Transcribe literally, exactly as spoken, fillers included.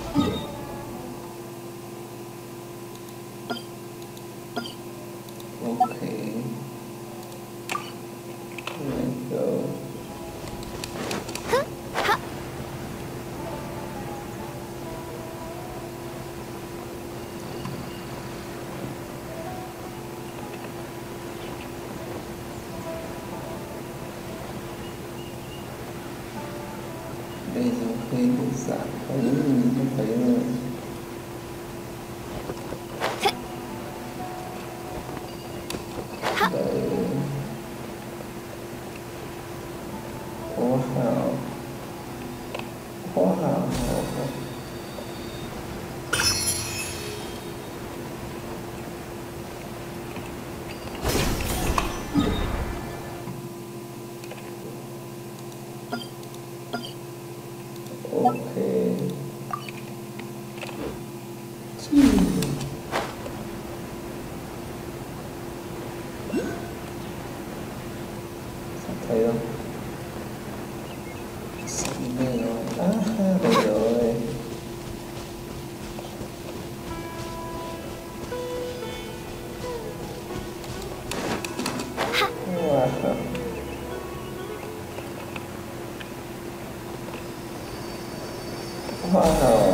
Okay. Let's go. Bây giờ khi được giảm phải mình không phải rồi. Đấy. Wow. Wow. Okay. Sắp thấy không? Sắp đây rồi. À, đây rồi. Wow. Wow.